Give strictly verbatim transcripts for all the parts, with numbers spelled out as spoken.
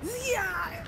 Yeah.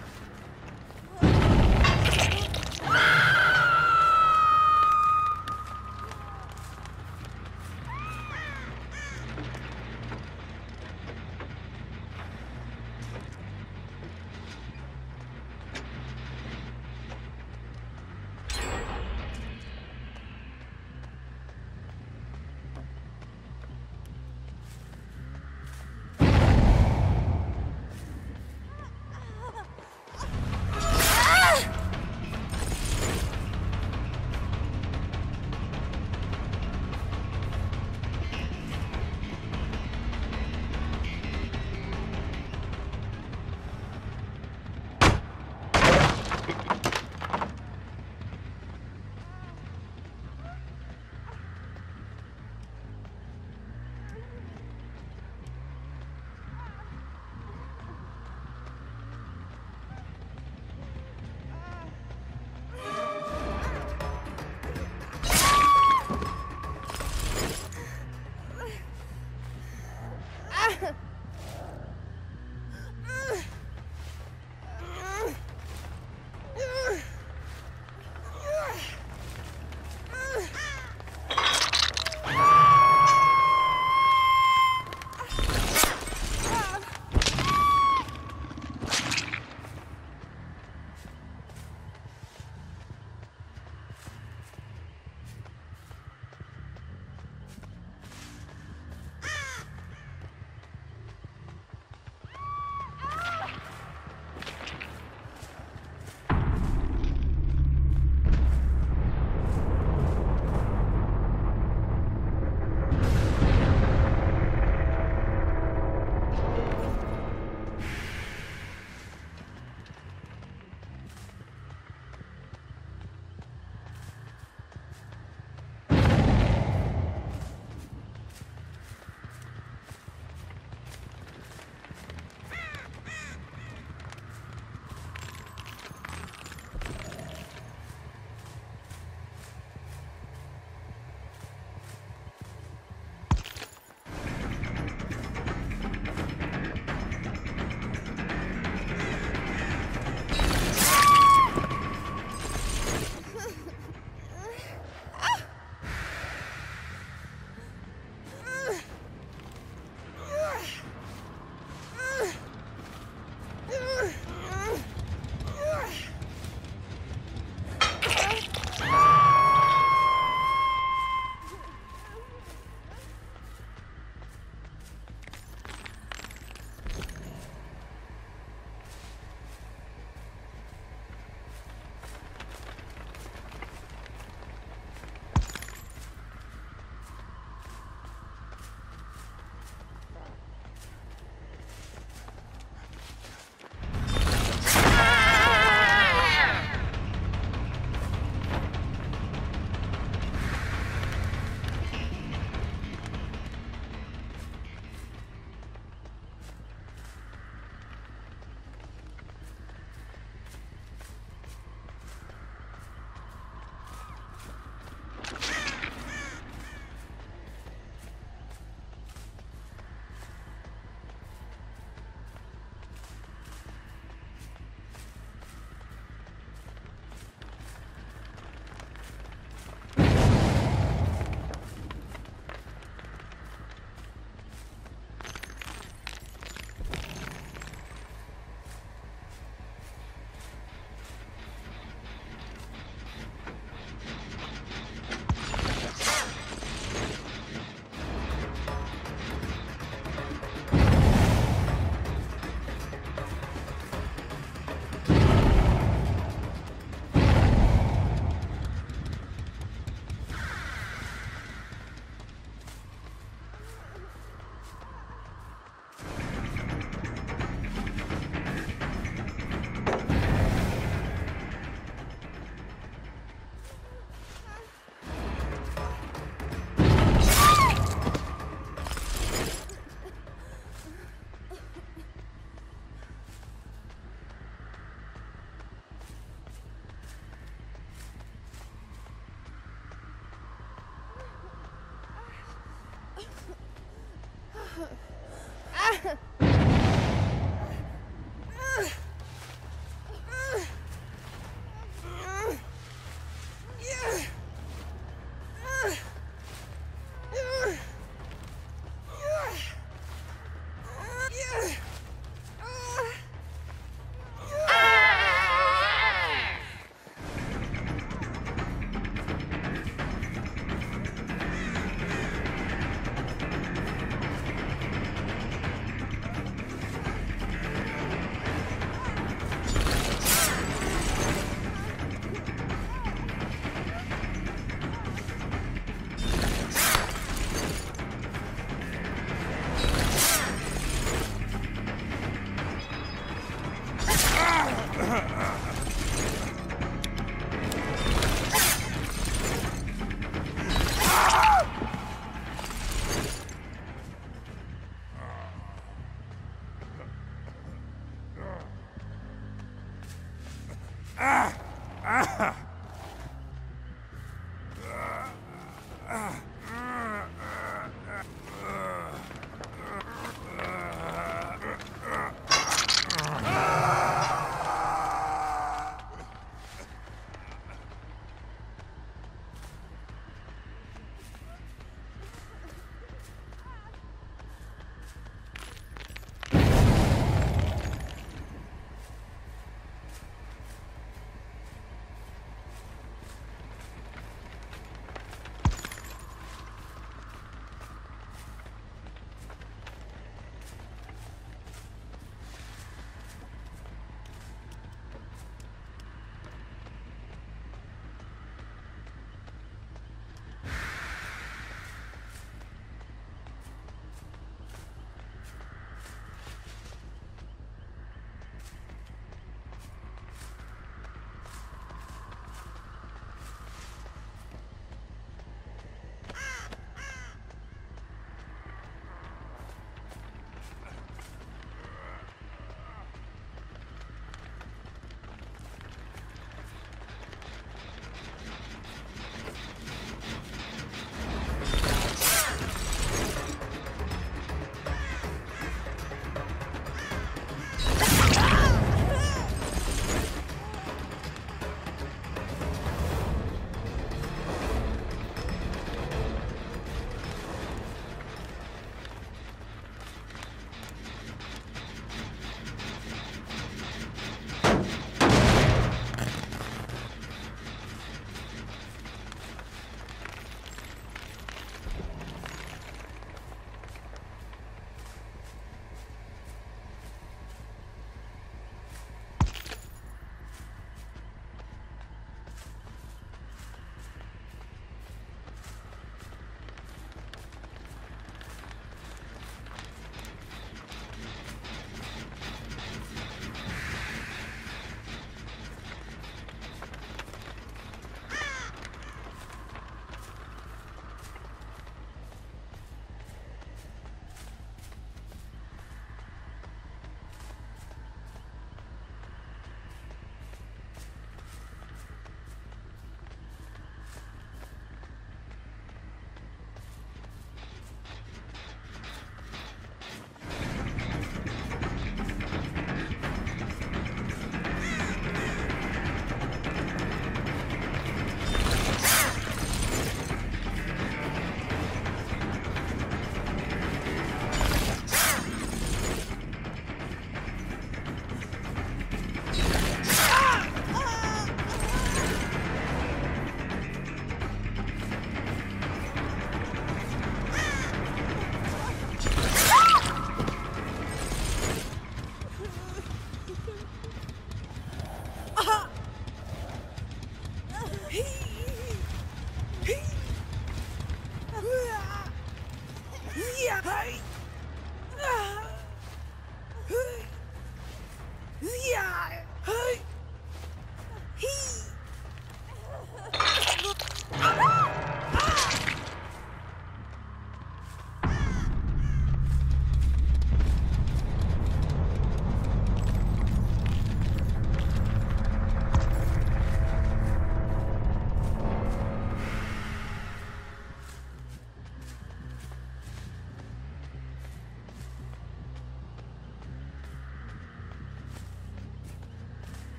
Ugh.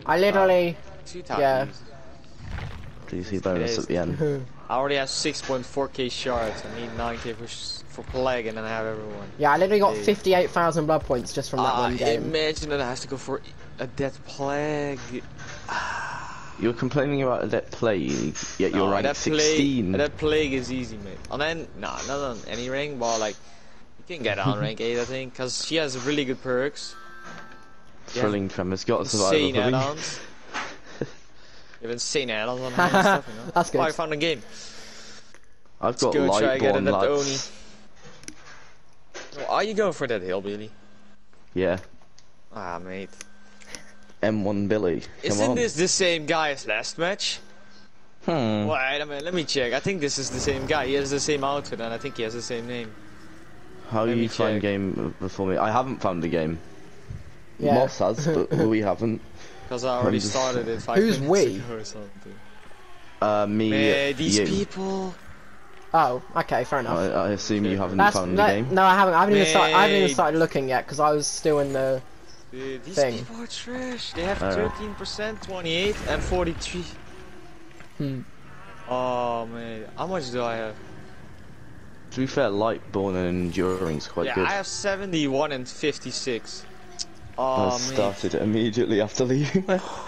I literally, Two times. yeah. D C bonus at the end. I already have six point four K shards. I need nine K for for plague, and then I have everyone. Yeah, I literally got Hey. fifty-eight thousand blood points just from that uh, one game. Imagine that I have to go for a dead plague. You're complaining about a dead plague, yet you're No, ranked that sixteen. Plague, that plague is easy, mate. And then, nah, not on any rank, but like, you can get on rank eight, I think, because she has really good perks. Thrilling Tremors got to survive. Insane add-ons. You have insane add-ons on her and stuff, you know. That's good. Oh, I found a game. I've got Let's go try and get Lightborn it at lads. Oni. Oh, are you going for that hillbilly? Yeah. Ah, mate. M one Billy. Come Isn't on. this the same guy as last match? Hmm. Wait a minute, let me check. I think this is the same guy. He has the same outfit and I think he has the same name. How Let me you find check. game before me? I haven't found the game. Yeah. Moss has, but we haven't. Because I already I'm just- started it five Who's minutes we? ago or something. Uh, me, Man, these you. people. Oh, okay, fair enough. I, I assume you haven't That's found no, the game. no, I haven't. I haven't even started. I haven't even Mate. started looking yet because I was still in the. Dude, these Thing. people are trash. They have Alright. thirteen percent, twenty-eight, and forty-three. Hmm. Oh man, how much do I have? To be fair, Lightborn and Enduring's quite yeah, good. I have seventy-one and fifty-six. I Oh man. started it immediately after leaving.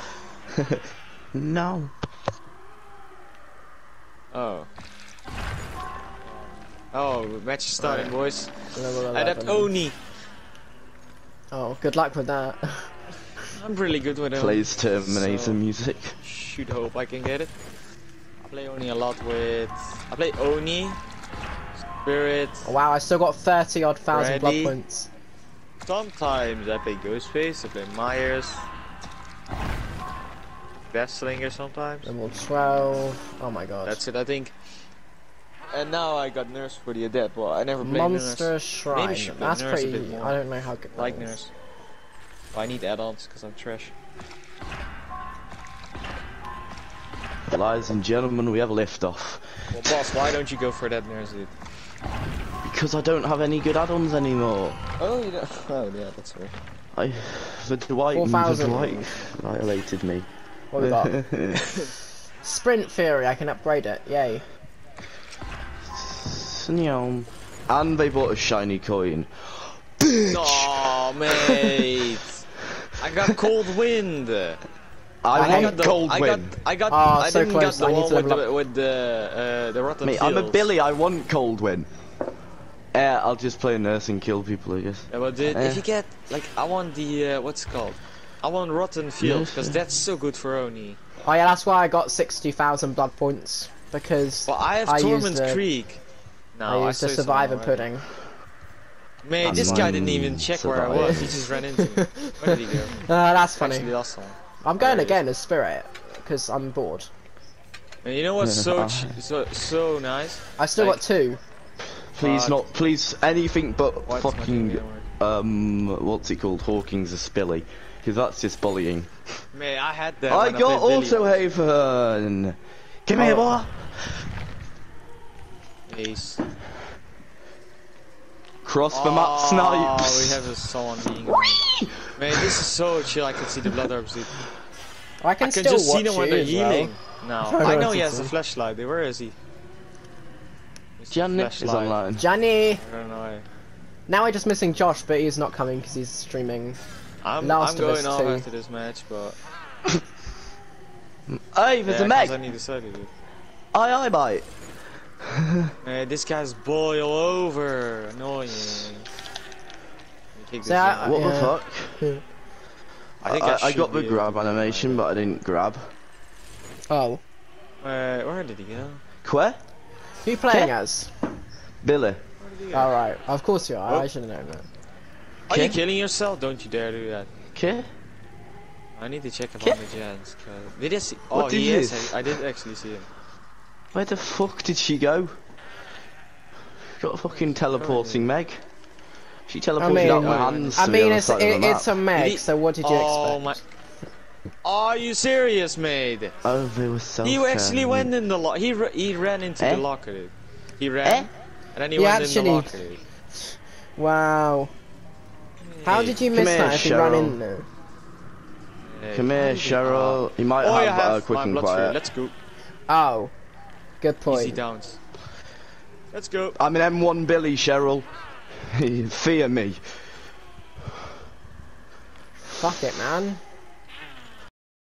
No. Oh. Oh, match is starting, boys. Level I have eleven. Oni. Oh, good luck with that. I'm really good with Oni. Plays Terminator So- music. Should hope I can get it. I play Oni a lot with. I play Oni, Spirit. Oh, wow, I still got thirty odd thousand blood Ready? points. Sometimes I play Ghostface. I play Myers. Deathslinger sometimes. Level twelve. Oh my god. That's it, I think. And now I got Nurse for the Adept. Well, I never played Monster Nurse. Shrine. Maybe should play That's Nurse a pretty. bit more. I don't know how good. that Like is. Nurse. But I need add-ons because I'm trash. Ladies and gentlemen, we have a lift off. Well, boss, why don't you go for that Nurse, dude? Because I don't have any good add-ons anymore. Oh, you don't. Oh, yeah, that's right. I, the Dwight, four the thousand. Dwight violated me. What we got? Sprint Fury. I can upgrade it. Yay. Snyom. And they bought a shiny coin. Oh, mate. I got Cold Wind. I, I want hate the, gold I win. got, I got, Ah, I so didn't close. get I the need one to with level the, with the, uh, the Rotten Mate, I'm a Fields. Billy, I want cold win. Eh, I'll just play nurse and kill people, I guess. Yeah, but dude, Eh. if you get, like, I want the, uh, what's it called? I want Rotten Fields, Yes, because yeah. that's so good for Oni. Oh yeah, that's why I got sixty thousand blood points because But I have I Torment used the- Creek. No, I used saw the some Survivor already. pudding. Man, I'm this guy mine didn't even check where I Survivor. was, he just ran into me. Where did he go? Uh, that's funny. Actually lost someone. I'm going There he again as Spirit because I'm bored. And you know what's so, ch so, so nice? I still Like- got two. Please Fuck. not, please, anything but Why does my game fucking, not work? um, what's it called, Hawking's a Spilly. Because that's just bullying. Man, I had that I when got played Auto Billy. Haven! Give me a Oh. ball! Ace. Cross the map Oh, snipes! we have a someone being annoying. Man, this is so chill, I can see the blood orbs, dude. I can I can still just see watch them when you they're as well. healing. No, I I know wanted he has to. a flashlight. Where is he? Mister Janet is Flashlight. online. Johnny. I don't know. Now I'm just missing Josh, but he's not coming because he's streaming. I'm, Last I'm of Us going off two. after this match, but Hey, there's yeah, a 'cause Meg! I need to study it. Aye, aye, mate. Man, this guy's boil over. Annoying. Kick this So I- in. What Yeah. the fuck? I think I, I, I should got the be grab able to- animation, but I didn't grab. Oh, Where, where did he go? Where? who you playing Yeah. as? Billy. Where did he go? All right, of course you are. Oh. I should have known that. Are you Okay. killing yourself? Don't you dare do that. Okay. I need to check up Okay. on the gens. Did I see? What Oh, did he you- is. I, I did actually see him. Where the fuck did she go? Got a fucking teleporting Meg. She teleported I mean- out my hands I to the mean, other it's side of the it, map. it's a Meg, Did he- so what did you oh expect? my! Are you serious, mate? Oh, they were so He actually went in the lock. He ra he ran into Eh? the locker, dude. He ran, Eh? and then he, He went actually- in the locker, dude. Wow. How Hey, did you Come miss here, that if you ran Cheryl. in there? Hey, Come how here, did he- Cheryl. He might Oh, have, you have uh, quick my and blood quiet. three. Let's go. Oh, good Easy point. downs. Let's go. I'm an M one Billy, Cheryl. Fear me. Fuck it, man.